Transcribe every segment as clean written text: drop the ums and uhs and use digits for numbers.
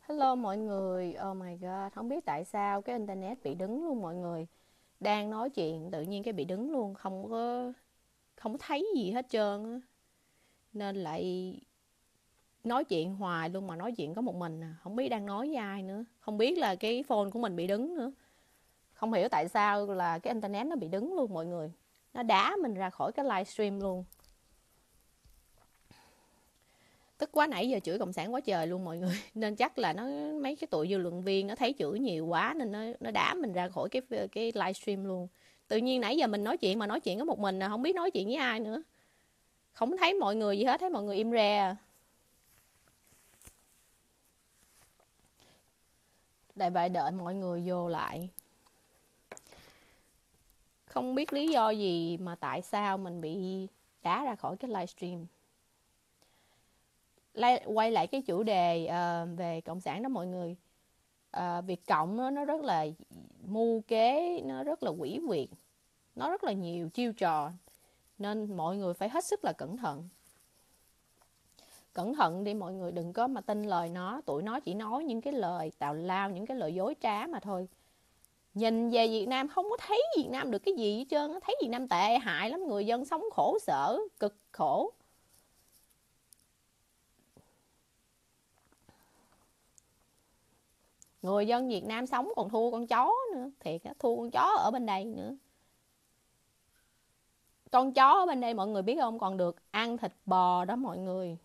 Hello mọi người, oh my god, không biết tại sao cái internet bị đứng luôn mọi người. Đang nói chuyện tự nhiên cái bị đứng luôn, không có thấy gì hết trơn á. Nên lại nói chuyện hoài luôn mà nói chuyện có một mình à, không biết đang nói với ai nữa. Không biết là cái phone của mình bị đứng nữa. Không hiểu tại sao là cái internet nó bị đứng luôn mọi người. Nó đá mình ra khỏi cái livestream luôn. Tức quá, nãy giờ chửi cộng sản quá trời luôn mọi người. Nên chắc là mấy cái tụi dư luận viên nó thấy chửi nhiều quá nên nó đá mình ra khỏi cái livestream luôn. Tự nhiên nãy giờ mình nói chuyện mà nói chuyện có một mình, không biết nói chuyện với ai nữa. Không thấy mọi người gì hết, thấy mọi người im re à. Đại vậy đợi mọi người vô lại. Không biết lý do gì mà tại sao mình bị đá ra khỏi cái livestream. Quay lại cái chủ đề về cộng sản đó mọi người. Việt Cộng nó rất là mưu kế, nó rất là quỷ quyệt, nó rất là nhiều chiêu trò, nên mọi người phải hết sức là cẩn thận đi mọi người, đừng có mà tin lời nó. Tụi nó chỉ nói những cái lời tào lao, những cái lời dối trá mà thôi. Nhìn về Việt Nam không có thấy Việt Nam được cái gì hết trơn, thấy Việt Nam tệ hại lắm, người dân sống khổ sở cực khổ. Người dân Việt Nam sống còn thua con chó nữa, thiệt á, thua con chó ở bên đây nữa. Con chó ở bên đây mọi người biết không, còn được ăn thịt bò đó mọi người,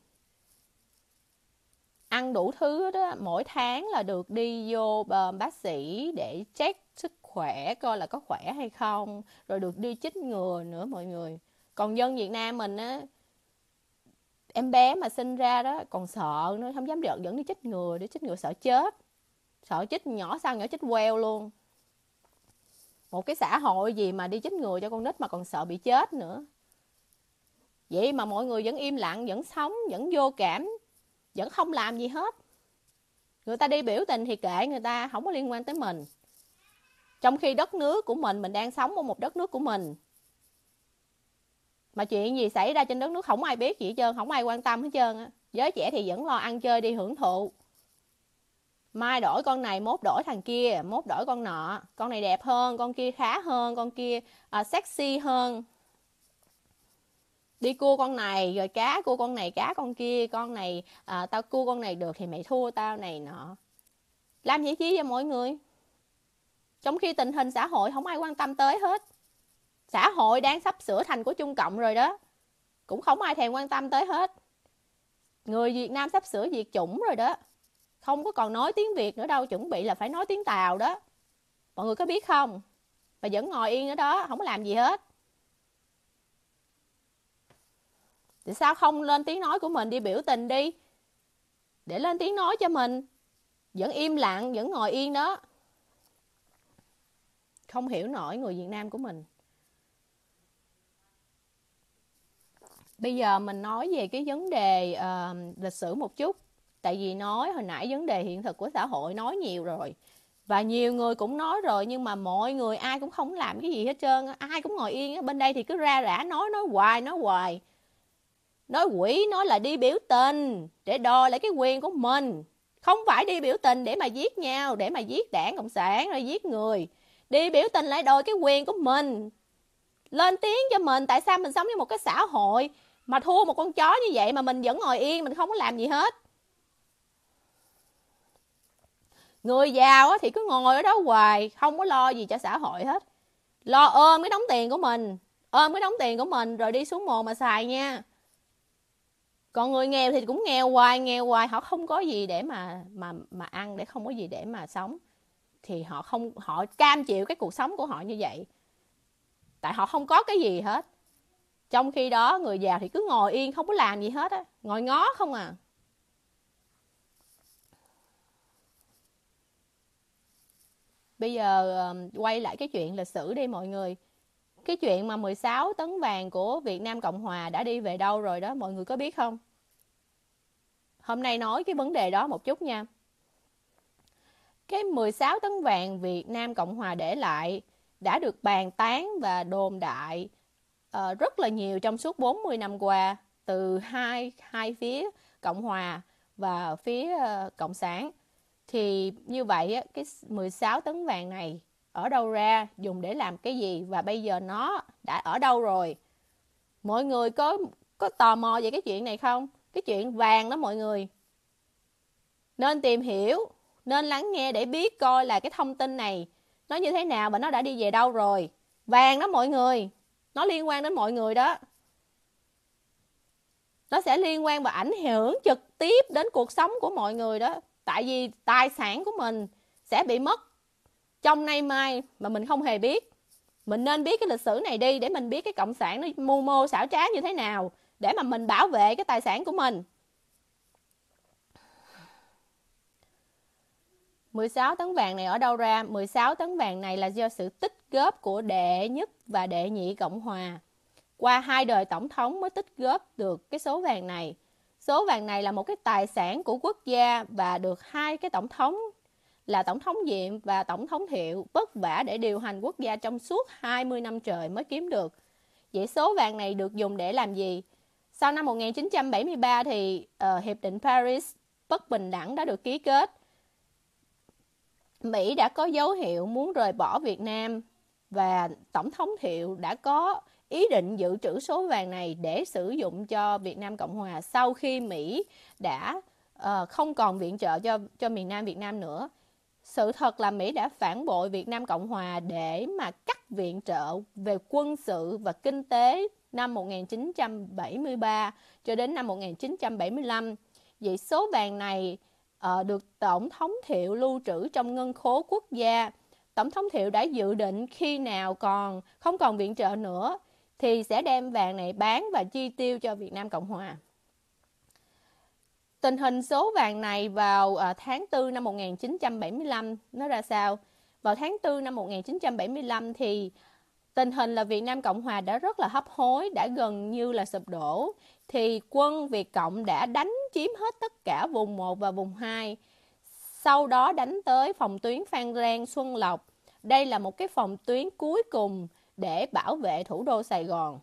ăn đủ thứ đó. Mỗi tháng là được đi vô bác sĩ để check sức khỏe coi là có khỏe hay không, rồi được đi chích ngừa nữa mọi người. Còn dân Việt Nam mình á, em bé mà sinh ra đó còn sợ nữa, không dám dẫn đi chích ngừa, để chích ngừa sợ chết, sợ chích nhỏ sao nhỏ chích queo luôn. Một cái xã hội gì mà đi chích ngừa cho con nít mà còn sợ bị chết nữa. Vậy mà mọi người vẫn im lặng, vẫn sống, vẫn vô cảm, vẫn không làm gì hết. Người ta đi biểu tình thì kệ người ta, không có liên quan tới mình. Trong khi đất nước của mình đang sống ở một đất nước của mình, mà chuyện gì xảy ra trên đất nước không ai biết gì hết trơn, không ai quan tâm hết trơn á. Giới trẻ thì vẫn lo ăn chơi đi hưởng thụ. Mai đổi con này, mốt đổi thằng kia, mốt đổi con nọ. Con này đẹp hơn, con kia khá hơn, con kia sexy hơn. Đi cua con này, rồi cá cua con này, cá con kia. Con này tao cua con này được thì mày thua tao này nọ. Làm vậy chi vậy mọi người? Trong khi tình hình xã hội không ai quan tâm tới hết. Xã hội đang sắp sửa thành của Trung Cộng rồi đó, cũng không ai thèm quan tâm tới hết. Người Việt Nam sắp sửa diệt chủng rồi đó, không có còn nói tiếng Việt nữa đâu, chuẩn bị là phải nói tiếng Tàu đó. Mọi người có biết không? Mà vẫn ngồi yên ở đó, không có làm gì hết. Tại sao không lên tiếng nói của mình, đi biểu tình đi, để lên tiếng nói cho mình? Vẫn im lặng, vẫn ngồi yên đó. Không hiểu nổi người Việt Nam của mình. Bây giờ mình nói về cái vấn đề lịch sử một chút. Tại vì nói hồi nãy vấn đề hiện thực của xã hội nói nhiều rồi, và nhiều người cũng nói rồi, nhưng mà mọi người ai cũng không làm cái gì hết trơn. Ai cũng ngồi yên. Bên đây thì cứ ra rã nói hoài. Nói quỷ, nói là đi biểu tình để đòi lại cái quyền của mình. Không phải đi biểu tình để mà giết nhau, để mà giết đảng Cộng sản rồi giết người. Đi biểu tình lại đòi cái quyền của mình, lên tiếng cho mình. Tại sao mình sống trong một cái xã hội mà thua một con chó như vậy mà mình vẫn ngồi yên, mình không có làm gì hết? Người giàu thì cứ ngồi ở đó hoài, không có lo gì cho xã hội hết. Lo ôm cái đống tiền của mình, rồi đi xuống mồ mà xài nha. Còn người nghèo thì cũng nghèo hoài, họ không có gì để mà ăn, để không có gì để mà sống, thì họ cam chịu cái cuộc sống của họ như vậy, tại họ không có cái gì hết. Trong khi đó người giàu thì cứ ngồi yên không có làm gì hết á, ngồi ngó không à. Bây giờ quay lại cái chuyện lịch sử đi mọi người. Cái chuyện mà 16 tấn vàng của Việt Nam Cộng Hòa đã đi về đâu rồi đó, mọi người có biết không? Hôm nay nói cái vấn đề đó một chút nha. Cái 16 tấn vàng Việt Nam Cộng Hòa để lại đã được bàn tán và đồn đại rất là nhiều trong suốt 40 năm qua, từ hai phía Cộng Hòa và phía Cộng sản. Thì như vậy á, cái 16 tấn vàng này ở đâu ra, dùng để làm cái gì, và bây giờ nó đã ở đâu rồi? Mọi người có tò mò về cái chuyện này không? Cái chuyện vàng đó mọi người. Nên tìm hiểu, nên lắng nghe để biết coi là cái thông tin này nó như thế nào và nó đã đi về đâu rồi. Vàng đó mọi người, nó liên quan đến mọi người đó. Nó sẽ liên quan và ảnh hưởng trực tiếp đến cuộc sống của mọi người đó. Tại vì tài sản của mình sẽ bị mất trong nay mai mà mình không hề biết. Mình nên biết cái lịch sử này đi, để mình biết cái cộng sản nó mưu mô xảo trá như thế nào, để mà mình bảo vệ cái tài sản của mình. 16 tấn vàng này ở đâu ra? 16 tấn vàng này là do sự tích góp của đệ nhất và đệ nhị Cộng hòa. Qua 2 đời tổng thống mới tích góp được cái số vàng này. Số vàng này là một cái tài sản của quốc gia và được 2 cái tổng thống là Tổng thống Diệm và Tổng thống Thiệu vất vả để điều hành quốc gia trong suốt 20 năm trời mới kiếm được. Vậy số vàng này được dùng để làm gì? Sau năm 1973 thì Hiệp định Paris bất bình đẳng đã được ký kết. Mỹ đã có dấu hiệu muốn rời bỏ Việt Nam và Tổng thống Thiệu đã có ý định dự trữ số vàng này để sử dụng cho Việt Nam Cộng Hòa sau khi Mỹ đã không còn viện trợ cho miền Nam Việt Nam nữa. Sự thật là Mỹ đã phản bội Việt Nam Cộng Hòa để mà cắt viện trợ về quân sự và kinh tế năm 1973 cho đến năm 1975. Vậy số vàng này được Tổng thống Thiệu lưu trữ trong ngân khố quốc gia. Tổng thống Thiệu đã dự định khi nào không còn viện trợ nữa thì sẽ đem vàng này bán và chi tiêu cho Việt Nam Cộng Hòa. Tình hình số vàng này vào tháng 4 năm 1975 nó ra sao? Vào tháng 4 năm 1975 thì tình hình là Việt Nam Cộng Hòa đã rất là hấp hối, đã gần như là sụp đổ. Thì quân Việt Cộng đã đánh chiếm hết tất cả vùng 1 và vùng 2. Sau đó đánh tới phòng tuyến Phan Rang, Xuân Lộc. Đây là một cái phòng tuyến cuối cùng để bảo vệ thủ đô Sài Gòn.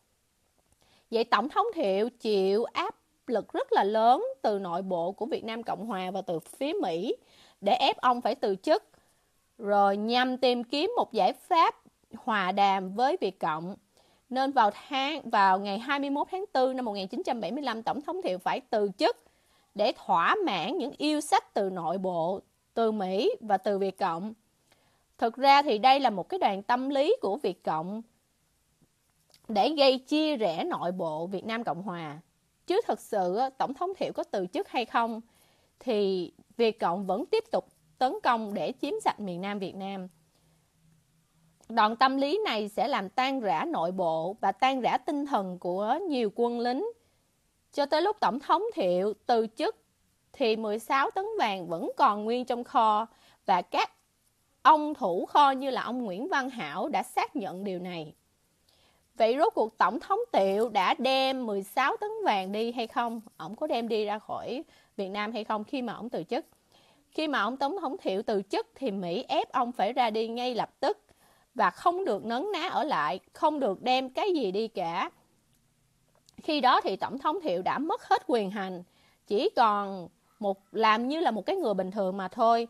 Vậy Tổng thống Thiệu chịu áp lực rất là lớn từ nội bộ của Việt Nam Cộng Hòa và từ phía Mỹ để ép ông phải từ chức, rồi nhằm tìm kiếm một giải pháp hòa đàm với Việt Cộng. Nên vào ngày 21 tháng 4 năm 1975, Tổng thống Thiệu phải từ chức để thỏa mãn những yêu sách từ nội bộ, từ Mỹ và từ Việt Cộng. Thực ra thì đây là một cái đòn tâm lý của Việt Cộng để gây chia rẽ nội bộ Việt Nam Cộng Hòa. Chứ thực sự Tổng thống Thiệu có từ chức hay không thì Việt Cộng vẫn tiếp tục tấn công để chiếm sạch miền Nam Việt Nam. Đòn tâm lý này sẽ làm tan rã nội bộ và tan rã tinh thần của nhiều quân lính. Cho tới lúc Tổng thống Thiệu từ chức thì 16 tấn vàng vẫn còn nguyên trong kho, và các ông thủ kho như là ông Nguyễn Văn Hảo đã xác nhận điều này. Vậy rốt cuộc Tổng thống Thiệu đã đem 16 tấn vàng đi hay không? Ông có đem đi ra khỏi Việt Nam hay không khi mà ông từ chức? Khi mà ông Tổng thống Thiệu từ chức thì Mỹ ép ông phải ra đi ngay lập tức và không được nấn ná ở lại, không được đem cái gì đi cả. Khi đó thì Tổng thống Thiệu đã mất hết quyền hành, chỉ còn làm như là một cái người bình thường mà thôi,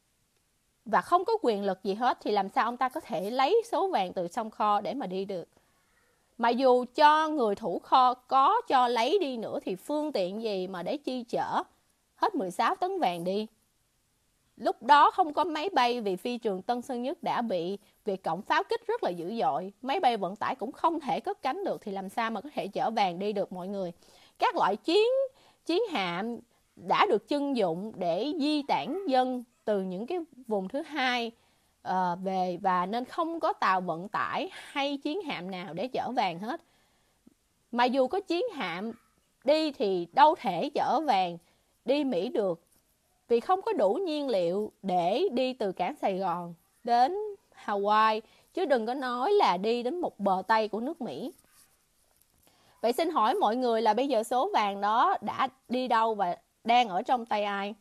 và không có quyền lực gì hết, thì làm sao ông ta có thể lấy số vàng từ trong kho để mà đi được? Mà dù cho người thủ kho có cho lấy đi nữa thì phương tiện gì mà để chi chở hết 16 tấn vàng đi? Lúc đó không có máy bay vì phi trường Tân Sơn Nhất đã bị Việt Cộng pháo kích rất là dữ dội. Máy bay vận tải cũng không thể cất cánh được, thì làm sao mà có thể chở vàng đi được mọi người? Các loại chiến hạm đã được trưng dụng để di tản dân từ những cái vùng thứ hai về, và nên không có tàu vận tải hay chiến hạm nào để chở vàng hết. Mà dù có chiến hạm đi thì đâu thể chở vàng đi Mỹ được, vì không có đủ nhiên liệu để đi từ cảng Sài Gòn đến Hawaii, chứ đừng có nói là đi đến một bờ Tây của nước Mỹ. Vậy xin hỏi mọi người là bây giờ số vàng đó đã đi đâu và đang ở trong tay ai?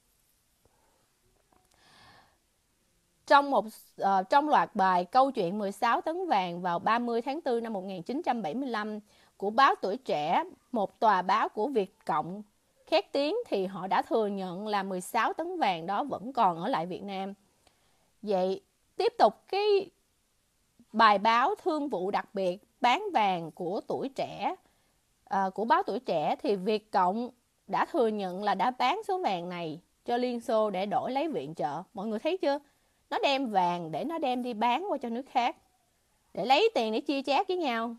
Trong loạt bài Câu chuyện 16 tấn vàng vào 30 tháng 4 năm 1975 của báo Tuổi Trẻ, một tòa báo của Việt Cộng, khét tiếng thì họ đã thừa nhận là 16 tấn vàng đó vẫn còn ở lại Việt Nam. Vậy tiếp tục cái bài báo thương vụ đặc biệt bán vàng của Tuổi Trẻ, của báo Tuổi Trẻ, thì Việt Cộng đã thừa nhận là đã bán số vàng này cho Liên Xô để đổi lấy viện trợ. Mọi người thấy chưa? Nó đem vàng để nó đem đi bán qua cho nước khác, để lấy tiền để chia chác với nhau.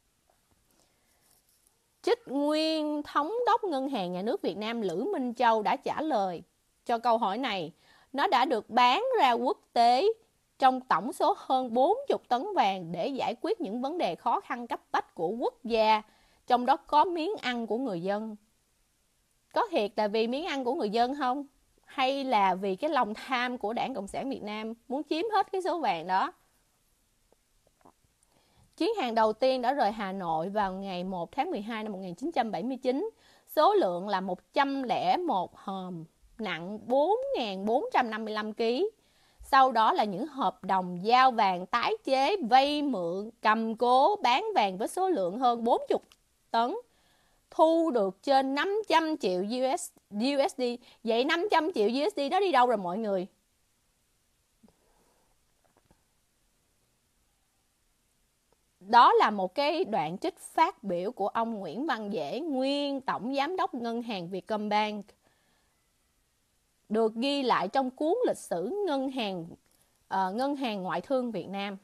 Trích nguyên thống đốc Ngân hàng Nhà nước Việt Nam Lữ Minh Châu đã trả lời cho câu hỏi này. Nó đã được bán ra quốc tế trong tổng số hơn 40 tấn vàng để giải quyết những vấn đề khó khăn cấp bách của quốc gia, trong đó có miếng ăn của người dân. Có thiệt là vì miếng ăn của người dân không? Hay là vì cái lòng tham của Đảng Cộng sản Việt Nam muốn chiếm hết cái số vàng đó? Chuyến hàng đầu tiên đã rời Hà Nội vào ngày 1 tháng 12 năm 1979. Số lượng là 101 hòm, nặng 4.455 kg. Sau đó là những hợp đồng giao vàng tái chế, vay mượn, cầm cố, bán vàng với số lượng hơn 40 tấn. Thu được trên 500 triệu USD. Vậy 500 triệu USD đó đi đâu rồi mọi người? Đó là một cái đoạn trích phát biểu của ông Nguyễn Văn Dễ, nguyên Tổng Giám đốc Ngân hàng Vietcombank, được ghi lại trong cuốn lịch sử Ngân hàng Ngoại thương Việt Nam.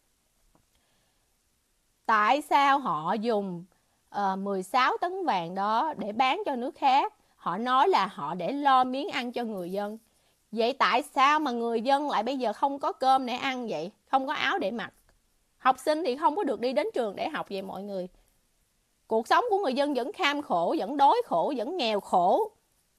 Tại sao họ dùng 16 tấn vàng đó để bán cho nước khác? Họ nói là họ để lo miếng ăn cho người dân. Vậy tại sao mà người dân lại bây giờ không có cơm để ăn vậy? Không có áo để mặc? Học sinh thì không có được đi đến trường để học vậy mọi người. Cuộc sống của người dân vẫn kham khổ, vẫn đói khổ, vẫn nghèo khổ.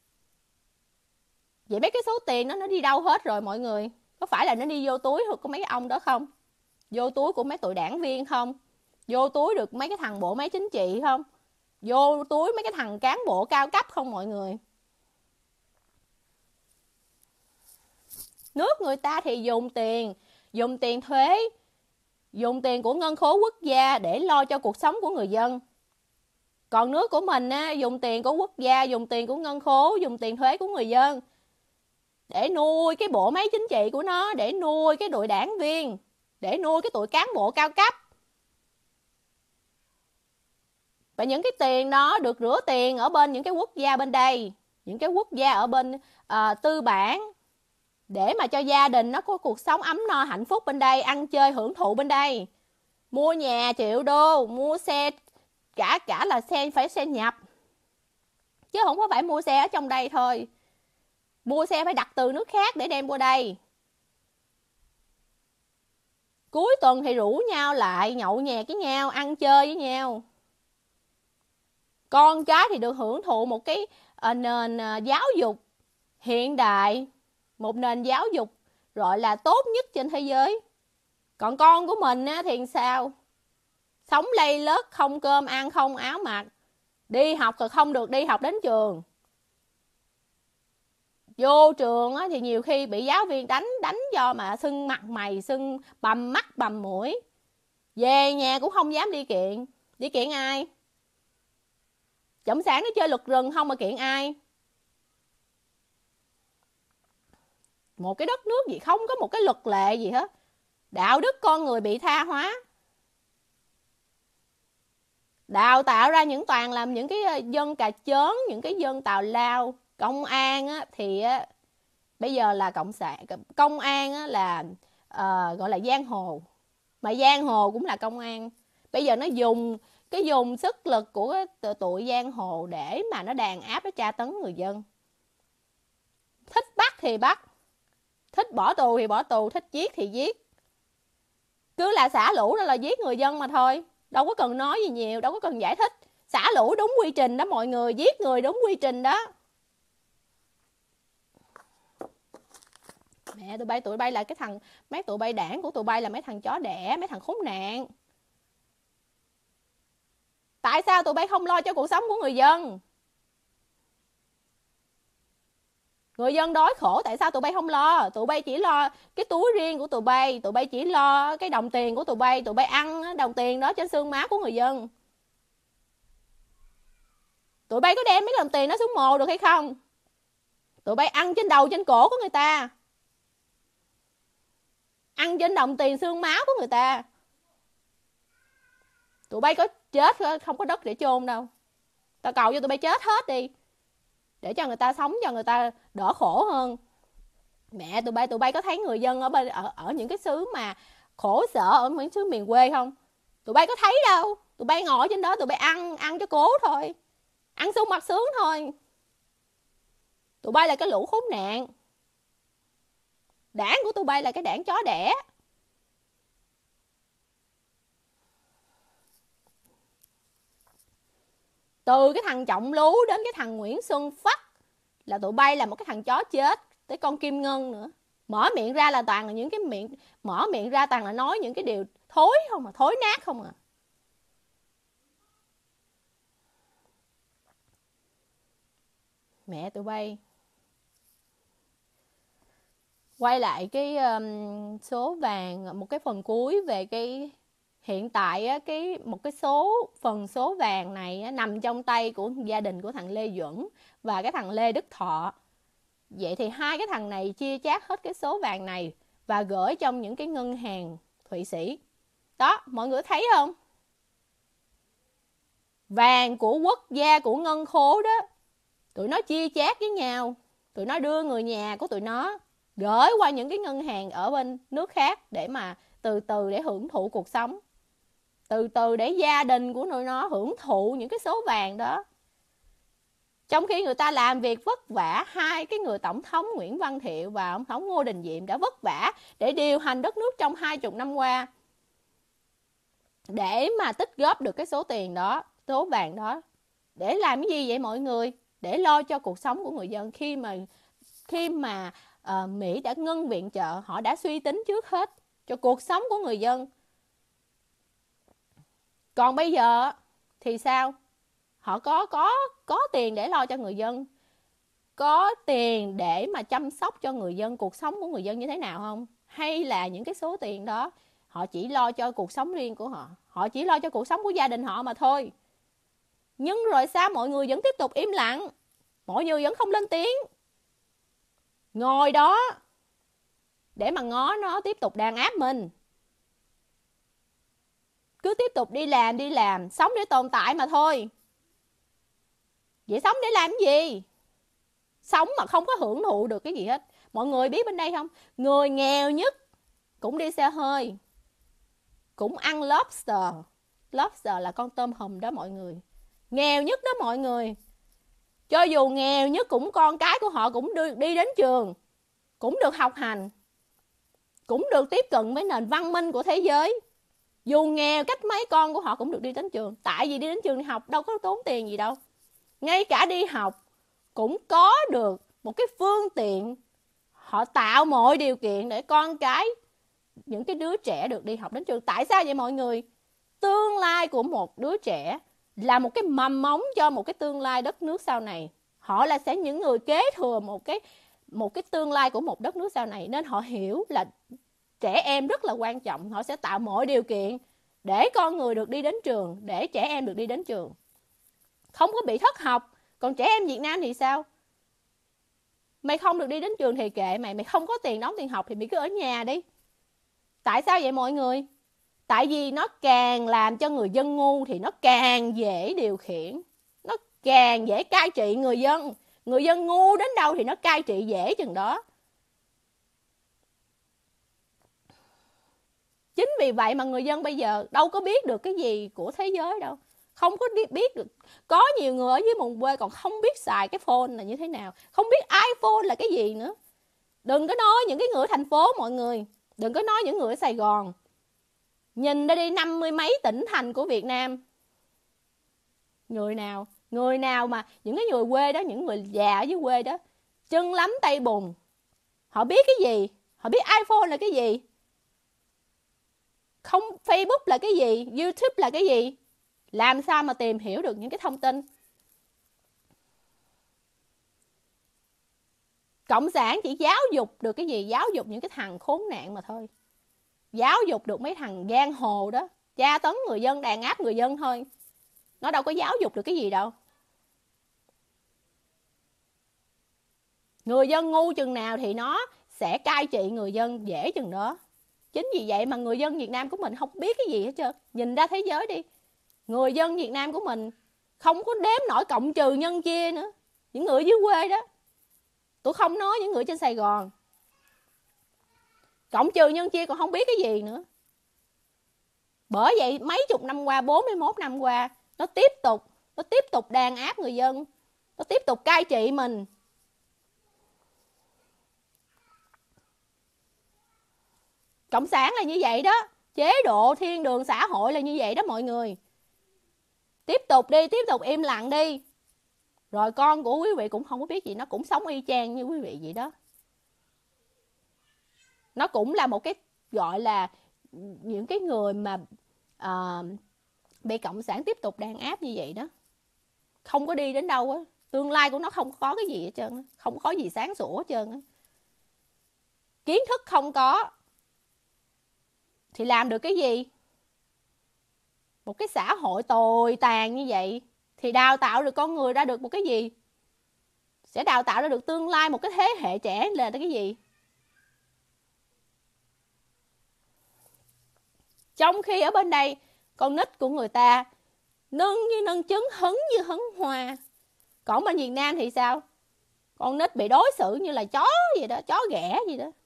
Vậy mấy cái số tiền đó nó đi đâu hết rồi mọi người? Có phải là nó đi vô túi của mấy ông đó không? Vô túi của mấy tụi đảng viên không? Vô túi được mấy cái thằng bộ máy chính trị không? Vô túi mấy cái thằng cán bộ cao cấp không mọi người? Nước người ta thì dùng tiền thuế, dùng tiền của ngân khố quốc gia để lo cho cuộc sống của người dân. Còn nước của mình á, dùng tiền của quốc gia, dùng tiền của ngân khố, dùng tiền thuế của người dân để nuôi cái bộ máy chính trị của nó, để nuôi cái đội đảng viên, để nuôi cái tụi cán bộ cao cấp. Và những cái tiền đó được rửa tiền ở bên những cái quốc gia bên đây, những cái quốc gia ở bên tư bản, để mà cho gia đình nó có cuộc sống ấm no hạnh phúc bên đây, ăn chơi hưởng thụ bên đây. Mua nhà triệu đô, mua xe, cả là xe phải xe nhập, chứ không có phải mua xe ở trong đây thôi. Mua xe phải đặt từ nước khác để đem qua đây. Cuối tuần thì rủ nhau lại nhậu nhẹt với nhau, ăn chơi với nhau. Con cái thì được hưởng thụ một cái nền giáo dục hiện đại, một nền giáo dục gọi là tốt nhất trên thế giới. Còn con của mình thì sao? Sống lây lết, không cơm ăn, không áo mặc. Đi học thì không được đi học đến trường. Vô trường thì nhiều khi bị giáo viên đánh do mà sưng mặt mày, sưng bầm mắt, bầm mũi. Về nhà cũng không dám đi kiện. Đi kiện ai? Cộng sản nó chơi luật rừng không mà kiện ai? Một cái đất nước gì không có một cái luật lệ gì hết. Đạo đức con người bị tha hóa. Đào tạo ra toàn làm những cái dân cà chớn, những cái dân tào lao. Công an thì bây giờ là cộng sản. Công an là gọi là giang hồ. Mà giang hồ cũng là công an. Bây giờ nó dùng sức lực của tụi giang hồ để mà nó đàn áp, nó tra tấn người dân. Thích bắt thì bắt, thích bỏ tù thì bỏ tù, thích giết thì giết. Cứ là xả lũ đó là giết người dân mà thôi. Đâu có cần nói gì nhiều, đâu có cần giải thích. Xả lũ đúng quy trình đó mọi người, giết người đúng quy trình đó. Mẹ tụi bay là cái thằng, mấy tụi bay đảng của tụi bay là mấy thằng chó đẻ, mấy thằng khốn nạn. Tại sao tụi bay không lo cho cuộc sống của người dân? Người dân đói khổ, tại sao tụi bay không lo? Tụi bay chỉ lo cái túi riêng của tụi bay chỉ lo cái đồng tiền của tụi bay, ăn đồng tiền đó trên xương máu của người dân. Tụi bay có đem mấy đồng tiền nó xuống mồ được hay không? Tụi bay ăn trên đầu trên cổ của người ta, ăn trên đồng tiền xương máu của người ta. Tụi bay có chết không có đất để chôn đâu. Tao cầu cho tụi bay chết hết đi, để cho người ta sống, cho người ta đỡ khổ hơn. Mẹ tụi bay có thấy người dân ở những cái xứ mà khổ sở, ở những xứ miền quê không? Tụi bay có thấy đâu. Tụi bay ngồi trên đó, tụi bay ăn cho cố thôi, ăn sung mặc sướng thôi. Tụi bay là cái lũ khốn nạn. Đảng của tụi bay là cái đảng chó đẻ. Từ cái thằng Trọng Lú đến cái thằng Nguyễn Xuân Phất là tụi bay là một cái thằng chó chết. Tới con Kim Ngân nữa, mở miệng ra là toàn là những cái mở miệng ra toàn là nói những cái điều thối không à, thối nát không à. Mẹ tụi bay. Quay lại cái số vàng, một cái phần cuối về cái hiện tại á, một cái phần số vàng này á, nằm trong tay của gia đình của thằng Lê Duẩn và cái thằng Lê Đức Thọ. Vậy thì hai cái thằng này chia chác hết cái số vàng này và gửi trong những cái ngân hàng Thụy Sĩ. Đó, mọi người thấy không? Vàng của quốc gia, của ngân khố đó, tụi nó chia chác với nhau. Tụi nó đưa người nhà của tụi nó gửi qua những cái ngân hàng ở bên nước khác để mà từ từ để hưởng thụ cuộc sống. Từ từ để gia đình của tụi nó hưởng thụ những cái số vàng đó. Trong khi người ta làm việc vất vả, hai cái người tổng thống Nguyễn Văn Thiệu và tổng thống Ngô Đình Diệm đã vất vả để điều hành đất nước trong 20 năm qua, để mà tích góp được cái số tiền đó, số vàng đó. Để làm cái gì vậy mọi người? Để lo cho cuộc sống của người dân. Khi mà Mỹ đã ngưng viện trợ, họ đã suy tính trước hết cho cuộc sống của người dân. Còn bây giờ thì sao? Họ có tiền để lo cho người dân, có tiền để mà chăm sóc cho người dân, cuộc sống của người dân như thế nào không? Hay là những cái số tiền đó họ chỉ lo cho cuộc sống riêng của họ, họ chỉ lo cho cuộc sống của gia đình họ mà thôi. Nhưng rồi sao mọi người vẫn tiếp tục im lặng, mọi người vẫn không lên tiếng, ngồi đó để mà ngó nó tiếp tục đàn áp mình. Cứ tiếp tục đi làm, sống để tồn tại mà thôi. Vậy sống để làm gì? Sống mà không có hưởng thụ được cái gì hết. Mọi người biết bên đây không? Người nghèo nhất cũng đi xe hơi, cũng ăn lobster. Lobster là con tôm hùm đó mọi người. Nghèo nhất đó mọi người. Cho dù nghèo nhất cũng con cái của họ cũng đi đến trường, cũng được học hành, cũng được tiếp cận với nền văn minh của thế giới. Dù nghèo cách mấy con của họ cũng được đi đến trường. Tại vì đi đến trường đi học đâu có tốn tiền gì đâu. Ngay cả đi học cũng có được một cái phương tiện. Họ tạo mọi điều kiện để con cái, những cái đứa trẻ được đi học đến trường. Tại sao vậy mọi người? Tương lai của một đứa trẻ là một cái mầm móng cho một cái tương lai đất nước sau này. Họ là sẽ những người kế thừa một cái tương lai của một đất nước sau này. Nên họ hiểu là trẻ em rất là quan trọng. Họ sẽ tạo mọi điều kiện để con người được đi đến trường, để trẻ em được đi đến trường, không có bị thất học. Còn trẻ em Việt Nam thì sao? Mày không được đi đến trường thì kệ mày, mày không có tiền đóng tiền học thì mày cứ ở nhà đi. Tại sao vậy mọi người? Tại vì nó càng làm cho người dân ngu thì nó càng dễ điều khiển, nó càng dễ cai trị người dân. Người dân ngu đến đâu thì nó cai trị dễ chừng đó. Chính vì vậy mà người dân bây giờ đâu có biết được cái gì của thế giới đâu. Không có biết được. Có nhiều người ở dưới vùng quê còn không biết xài cái phone là như thế nào, không biết iPhone là cái gì nữa. Đừng có nói những cái người ở thành phố mọi người, đừng có nói những người ở Sài Gòn. Nhìn ra đi 50 mấy tỉnh thành của Việt Nam, người nào mà những cái người quê đó, những người già ở dưới quê đó, chân lấm tay bùn, họ biết cái gì? Họ biết iPhone là cái gì, không Facebook là cái gì, YouTube là cái gì. Làm sao mà tìm hiểu được những cái thông tin? Cộng sản chỉ giáo dục được cái gì? Giáo dục những cái thằng khốn nạn mà thôi. Giáo dục được mấy thằng giang hồ đó, tra tấn người dân, đàn áp người dân thôi. Nó đâu có giáo dục được cái gì đâu. Người dân ngu chừng nào thì nó sẽ cai trị người dân dễ chừng đó. Chính vì vậy mà người dân Việt Nam của mình không biết cái gì hết trơn. Nhìn ra thế giới đi, người dân Việt Nam của mình không có đếm nổi cộng trừ nhân chia nữa. Những người dưới quê đó, tôi không nói những người trên Sài Gòn, cộng trừ nhân chia còn không biết cái gì nữa. Bởi vậy mấy chục năm qua, 41 năm qua, nó tiếp tục đàn áp người dân, nó tiếp tục cai trị mình. Cộng sản là như vậy đó, chế độ thiên đường xã hội là như vậy đó mọi người. Tiếp tục đi, tiếp tục im lặng đi. Rồi con của quý vị cũng không có biết gì, nó cũng sống y chang như quý vị vậy đó. Nó cũng là một cái gọi là những cái người mà bị cộng sản tiếp tục đàn áp như vậy đó. Không có đi đến đâu á. Tương lai của nó không có cái gì hết trơn, không có gì sáng sủa hết trơn. Kiến thức không có thì làm được cái gì? Một cái xã hội tồi tàn như vậy thì đào tạo được con người ra được một cái gì? Sẽ đào tạo ra được tương lai một cái thế hệ trẻ là cái gì? Trong khi ở bên đây, con nít của người ta nâng như nâng trứng, hứng như hứng hoa. Còn bên Việt Nam thì sao? Con nít bị đối xử như là chó vậy đó, chó ghẻ vậy đó.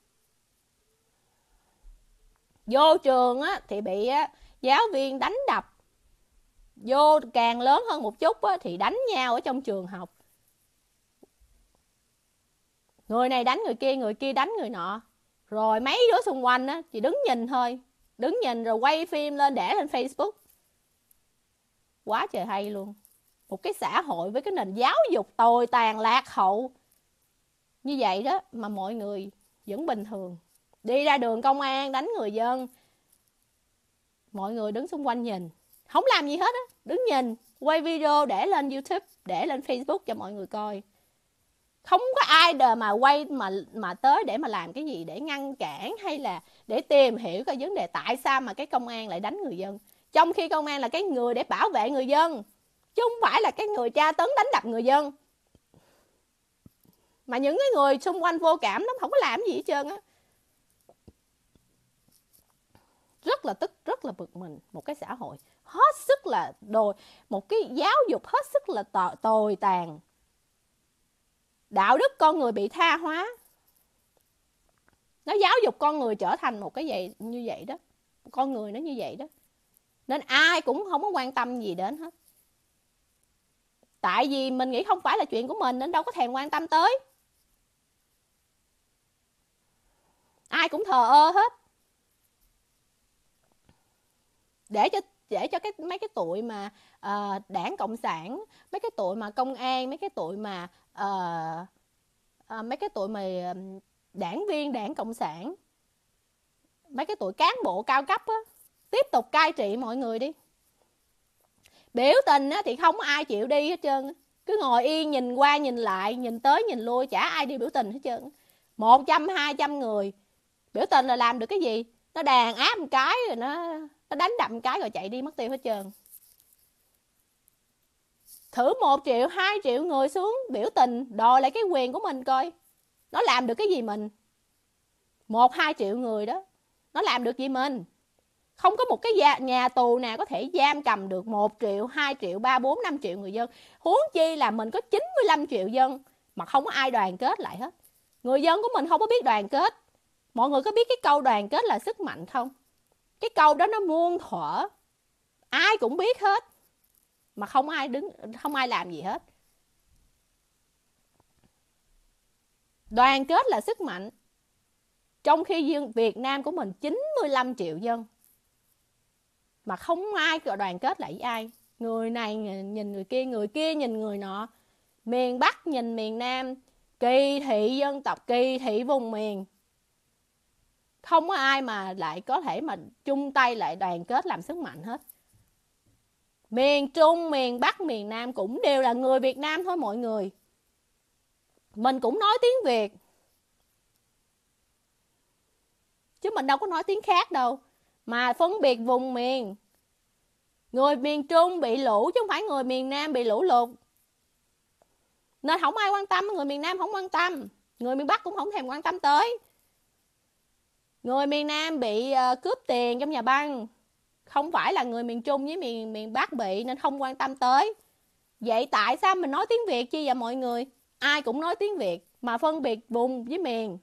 Vô trường á, thì bị giáo viên đánh đập. Vô càng lớn hơn một chút á, thì đánh nhau ở trong trường học. Người này đánh người kia đánh người nọ. Rồi mấy đứa xung quanh á, chỉ đứng nhìn thôi. Đứng nhìn rồi quay phim lên để lên Facebook. Quá trời hay luôn. Một cái xã hội với cái nền giáo dục tồi tàn lạc hậu như vậy đó mà mọi người vẫn bình thường. Đi ra đường công an đánh người dân, mọi người đứng xung quanh nhìn, không làm gì hết á, đứng nhìn, quay video để lên YouTube, để lên Facebook cho mọi người coi. Không có ai đời mà quay mà tới để mà làm cái gì để ngăn cản hay là để tìm hiểu cái vấn đề tại sao mà cái công an lại đánh người dân. Trong khi công an là cái người để bảo vệ người dân, chứ không phải là cái người tra tấn đánh đập người dân. Mà những cái người xung quanh vô cảm lắm, không có làm gì hết trơn á. Rất là tức, rất là bực mình. Một cái xã hội hết sức là một cái giáo dục hết sức là tồi tàn. Đạo đức con người bị tha hóa. Nó giáo dục con người trở thành một cái gì như vậy đó. Con người nó như vậy đó. Nên ai cũng không có quan tâm gì đến hết. Tại vì mình nghĩ không phải là chuyện của mình nên đâu có thèm quan tâm tới. Ai cũng thờ ơ hết. Để cho mấy cái tụi mà đảng Cộng sản, mấy cái tụi mà công an, mấy cái tụi mà đảng viên đảng Cộng sản, mấy cái tụi cán bộ cao cấp á, tiếp tục cai trị mọi người đi. Biểu tình á, thì không có ai chịu đi hết trơn. Cứ ngồi yên nhìn qua nhìn lại, nhìn tới nhìn lui, chả ai đi biểu tình hết trơn. 100, 200 người biểu tình là làm được cái gì? Nó đàn áp một cái rồi nó đánh đập một cái rồi chạy đi mất tiêu hết trơn. Thử 1 triệu, 2 triệu người xuống biểu tình đòi lại cái quyền của mình coi. Nó làm được cái gì mình? 1, 2 triệu người đó, nó làm được gì mình? Không có một cái nhà tù nào có thể giam cầm được 1 triệu, 2 triệu, 3, 4, 5 triệu người dân. Huống chi là mình có 95 triệu dân mà không có ai đoàn kết lại hết. Người dân của mình không có biết đoàn kết. Mọi người có biết cái câu đoàn kết là sức mạnh không? Cái câu đó nó muôn thuở, ai cũng biết hết mà không ai làm gì hết. Đoàn kết là sức mạnh. Trong khi Việt Nam của mình 95 triệu dân mà không ai đoàn kết lại với ai. Người này nhìn người kia nhìn người nọ. Miền Bắc nhìn miền Nam, kỳ thị dân tộc, kỳ thị vùng miền. Không có ai mà lại có thể mà chung tay lại đoàn kết làm sức mạnh hết. Miền Trung, miền Bắc, miền Nam cũng đều là người Việt Nam thôi mọi người. Mình cũng nói tiếng Việt, chứ mình đâu có nói tiếng khác đâu. Mà phân biệt vùng miền. Người miền Trung bị lũ chứ không phải người miền Nam bị lũ lụt. Nên không ai quan tâm, người miền Nam không quan tâm. Người miền Bắc cũng không thèm quan tâm tới. Người miền Nam bị cướp tiền trong nhà băng, không phải là người miền Trung với miền Bắc bị nên không quan tâm tới. Vậy tại sao mình nói tiếng Việt chi vậy mọi người? Ai cũng nói tiếng Việt mà phân biệt vùng với miền.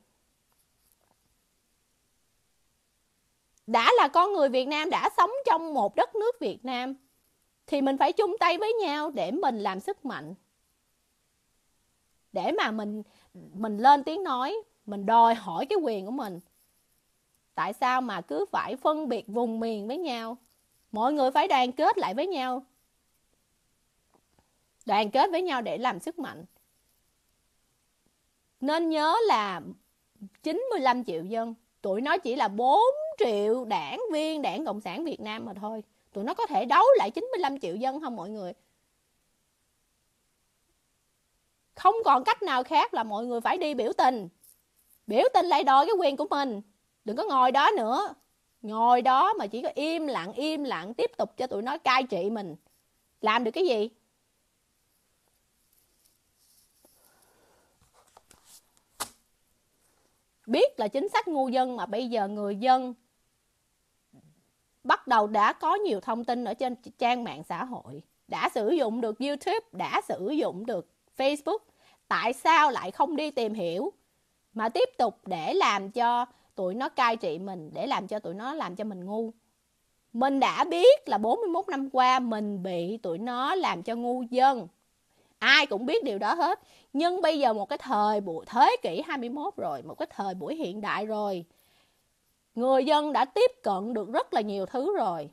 Đã là con người Việt Nam, đã sống trong một đất nước Việt Nam thì mình phải chung tay với nhau để mình làm sức mạnh. Để mà mình lên tiếng nói, mình đòi hỏi cái quyền của mình. Tại sao mà cứ phải phân biệt vùng miền với nhau? Mọi người phải đoàn kết lại với nhau. Đoàn kết với nhau để làm sức mạnh. Nên nhớ là 95 triệu dân, tụi nó chỉ là 4 triệu đảng viên Đảng Cộng sản Việt Nam mà thôi. Tụi nó có thể đấu lại 95 triệu dân không mọi người? Không còn cách nào khác là mọi người phải đi biểu tình. Biểu tình lại đòi cái quyền của mình. Đừng có ngồi đó nữa. Ngồi đó mà chỉ có im lặng tiếp tục cho tụi nó cai trị mình. Làm được cái gì? Biết là chính sách ngu dân mà bây giờ người dân bắt đầu đã có nhiều thông tin ở trên trang mạng xã hội, đã sử dụng được YouTube, đã sử dụng được Facebook. Tại sao lại không đi tìm hiểu mà tiếp tục để làm cho tụi nó cai trị mình, để làm cho tụi nó làm cho mình ngu? Mình đã biết là 41 năm qua mình bị tụi nó làm cho ngu dân. Ai cũng biết điều đó hết. Nhưng bây giờ một cái thế kỷ 21 rồi, một cái thời buổi hiện đại rồi, người dân đã tiếp cận được rất là nhiều thứ rồi.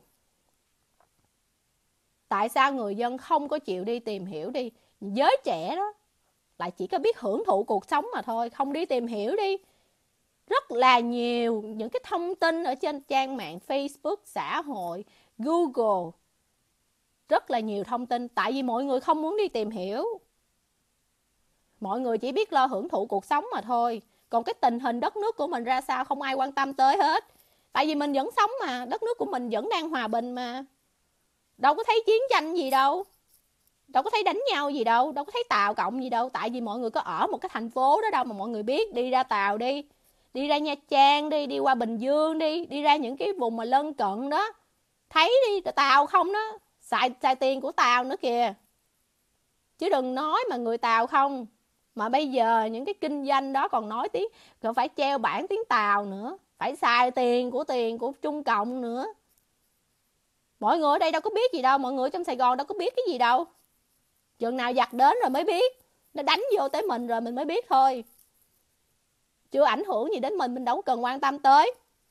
Tại sao người dân không có chịu đi tìm hiểu đi? Giới trẻ đó lại chỉ có biết hưởng thụ cuộc sống mà thôi, không đi tìm hiểu đi. Rất là nhiều những cái thông tin ở trên trang mạng Facebook, xã hội, Google. Rất là nhiều thông tin. Tại vì mọi người không muốn đi tìm hiểu. Mọi người chỉ biết lo hưởng thụ cuộc sống mà thôi. Còn cái tình hình đất nước của mình ra sao không ai quan tâm tới hết. Tại vì mình vẫn sống mà, đất nước của mình vẫn đang hòa bình mà. Đâu có thấy chiến tranh gì đâu. Đâu có thấy đánh nhau gì đâu. Đâu có thấy Tàu Cộng gì đâu. Tại vì mọi người có ở một cái thành phố đó đâu mà mọi người biết. Đi ra Tàu đi, đi ra Nha Trang đi, đi qua Bình Dương đi, đi ra những cái vùng mà lân cận đó. Thấy đi, Tàu không đó. Xài tiền của Tàu nữa kìa. Chứ đừng nói mà người Tàu không. Mà bây giờ những cái kinh doanh đó còn nói tiếng, còn phải treo bảng tiếng Tàu nữa. Phải xài tiền của Trung Cộng nữa. Mọi người ở đây đâu có biết gì đâu. Mọi người trong Sài Gòn đâu có biết cái gì đâu. Chừng nào giặc đến rồi mới biết. Nó đánh vô tới mình rồi mình mới biết thôi. Chưa ảnh hưởng gì đến mình đâu cần quan tâm tới.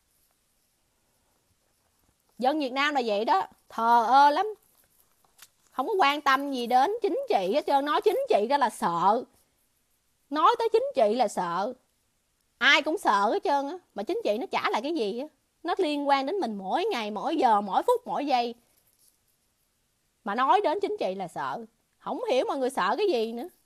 Dân Việt Nam là vậy đó. Thờ ơ lắm. Không có quan tâm gì đến chính trị hết trơn. Nói chính trị ra là sợ. Nói tới chính trị là sợ. Ai cũng sợ hết trơn á. Mà chính trị nó trả lại cái gì á. Nó liên quan đến mình mỗi ngày, mỗi giờ, mỗi phút, mỗi giây. Mà nói đến chính trị là sợ. Không hiểu mọi người sợ cái gì nữa.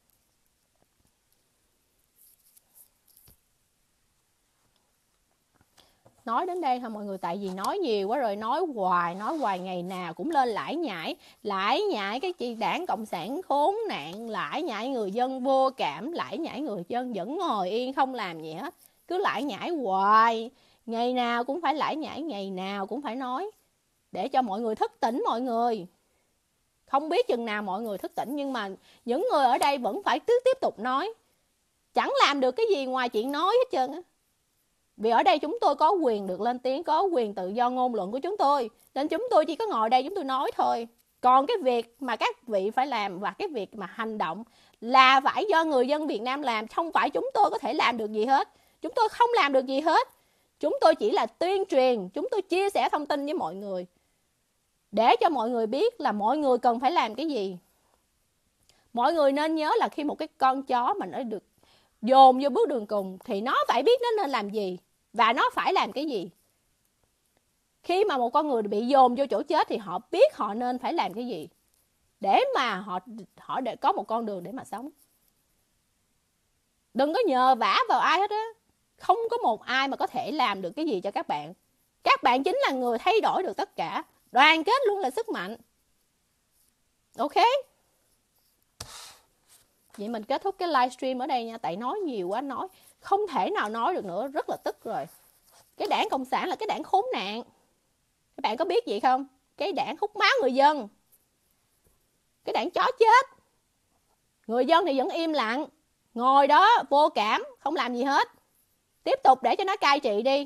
Nói đến đây thôi mọi người. Tại vì nói nhiều quá rồi. Nói hoài ngày nào cũng lên lải nhải cái chị Đảng Cộng sản khốn nạn, lải nhải người dân vô cảm, lải nhải người dân vẫn ngồi yên không làm gì hết. Cứ lải nhải hoài. Ngày nào cũng phải lải nhải, ngày nào cũng phải nói. Để cho mọi người thức tỉnh mọi người. Không biết chừng nào mọi người thức tỉnh. Nhưng mà những người ở đây vẫn phải tiếp tục nói. Chẳng làm được cái gì ngoài chuyện nói hết trơn á. Vì ở đây chúng tôi có quyền được lên tiếng, có quyền tự do ngôn luận của chúng tôi. Nên chúng tôi chỉ có ngồi đây chúng tôi nói thôi. Còn cái việc mà các vị phải làm và cái việc mà hành động là phải do người dân Việt Nam làm. Không phải chúng tôi có thể làm được gì hết. Chúng tôi không làm được gì hết. Chúng tôi chỉ là tuyên truyền, chúng tôi chia sẻ thông tin với mọi người. Để cho mọi người biết là mọi người cần phải làm cái gì. Mọi người nên nhớ là khi một cái con chó mà nó được dồn vô bước đường cùng thì nó phải biết nó nên làm gì và nó phải làm cái gì. Khi mà một con người bị dồn vô chỗ chết thì họ biết họ nên phải làm cái gì để mà họ để có một con đường để mà sống. Đừng có nhờ vả vào ai hết á. Không có một ai mà có thể làm được cái gì cho các bạn. Các bạn chính là người thay đổi được tất cả. Đoàn kết luôn là sức mạnh. Ok. Vậy mình kết thúc cái livestream ở đây nha, tại nói nhiều quá, nói không thể nào nói được nữa, rất là tức rồi. Cái đảng Cộng sản là cái đảng khốn nạn. Các bạn có biết gì không? Cái đảng hút máu người dân, cái đảng chó chết. Người dân thì vẫn im lặng, ngồi đó vô cảm, không làm gì hết. Tiếp tục để cho nó cai trị đi.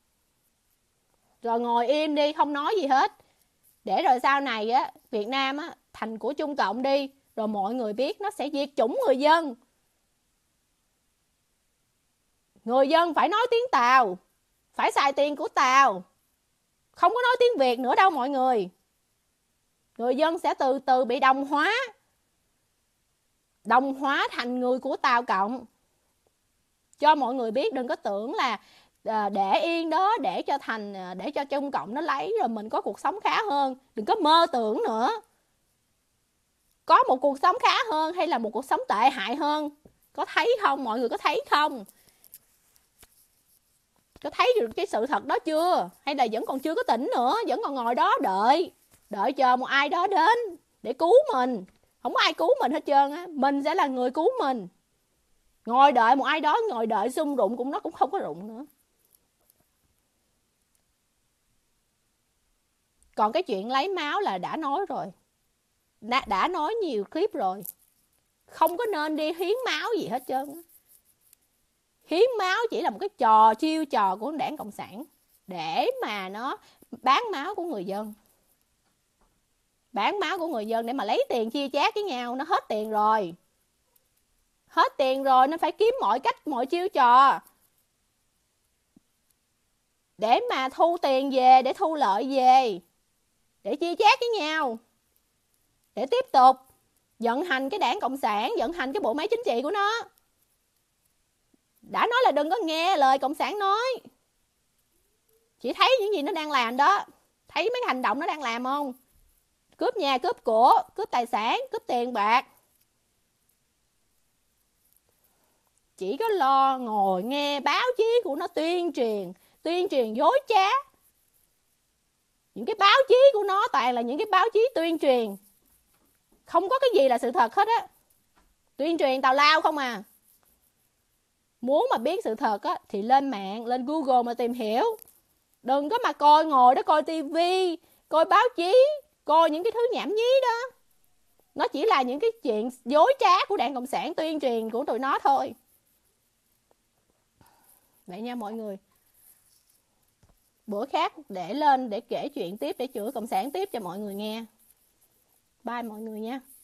Rồi ngồi im đi, không nói gì hết. Để rồi sau này á, Việt Nam á, thành của Trung Cộng đi. Rồi mọi người biết nó sẽ diệt chủng người dân. Người dân phải nói tiếng Tàu, phải xài tiền của Tàu, không có nói tiếng Việt nữa đâu mọi người. Người dân sẽ từ từ bị đồng hóa thành người của Tàu Cộng. Cho mọi người biết, đừng có tưởng là để yên đó để cho Trung Cộng nó lấy rồi mình có cuộc sống khá hơn. Đừng có mơ tưởng nữa. Có một cuộc sống khá hơn hay là một cuộc sống tệ hại hơn? Có thấy không? Mọi người có thấy không? Có thấy được cái sự thật đó chưa? Hay là vẫn còn chưa có tỉnh nữa, vẫn còn ngồi đó đợi chờ một ai đó đến để cứu mình? Không có ai cứu mình hết trơn á, mình sẽ là người cứu mình. Ngồi đợi một ai đó, ngồi đợi sung rụng cũng nó cũng không có rụng nữa. Còn cái chuyện lấy máu là đã nói rồi, đã nói nhiều clip rồi. Không có nên đi hiến máu gì hết trơn. Hiến máu chỉ là một cái chiêu trò của đảng Cộng sản để mà nó bán máu của người dân. Bán máu của người dân để mà lấy tiền chia chác với nhau. Nó hết tiền rồi. Hết tiền rồi nên phải kiếm mọi cách, mọi chiêu trò để mà thu tiền về, để thu lợi về, để chia chác với nhau, để tiếp tục vận hành cái đảng Cộng sản, vận hành cái bộ máy chính trị của nó. Đã nói là đừng có nghe lời Cộng sản nói. Chị thấy những gì nó đang làm đó. Thấy mấy hành động nó đang làm không? Cướp nhà, cướp của, cướp tài sản, cướp tiền bạc. Chỉ có lo ngồi nghe báo chí của nó tuyên truyền dối trá. Những cái báo chí của nó toàn là những cái báo chí tuyên truyền, không có cái gì là sự thật hết á. Tuyên truyền tào lao không à. Muốn mà biết sự thật á thì lên mạng, lên Google mà tìm hiểu. Đừng có mà ngồi đó coi tivi, coi báo chí, coi những cái thứ nhảm nhí đó. Nó chỉ là những cái chuyện dối trá của đảng Cộng sản tuyên truyền của tụi nó thôi. Vậy nha mọi người. Bữa khác để lên để kể chuyện tiếp, để chửi Cộng sản tiếp cho mọi người nghe. Bye mọi người nha.